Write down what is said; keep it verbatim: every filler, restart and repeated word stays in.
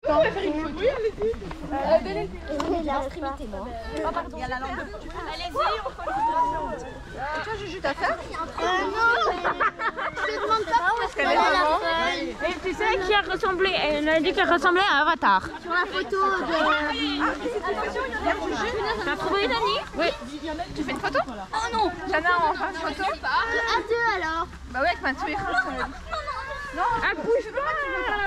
On va faire une photo. Oui, allez-y. L'extrémité, moi. Ah, pardon. Il y a la langue. Allez-y, on fait une Et toi, Juju, t'as fait? Euh, non. Je te demande pas parce qu'elle est la Et tu sais qui a ressemblé? Elle a dit qu'elle ressemblait à Avatar. sur la photo de... T'as trouvé une amie? Oui. Tu fais une photo? Oh non. Jana, on fait une photo? À deux alors. Bah ouais, avec ma sourire. Ah, bouge pas!